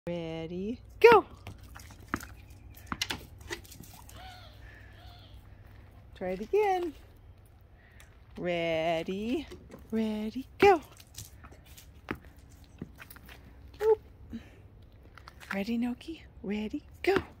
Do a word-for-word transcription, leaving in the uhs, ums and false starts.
Ready, go! Try it again. Ready, ready, go! Oop. Ready, Noki? Ready, go!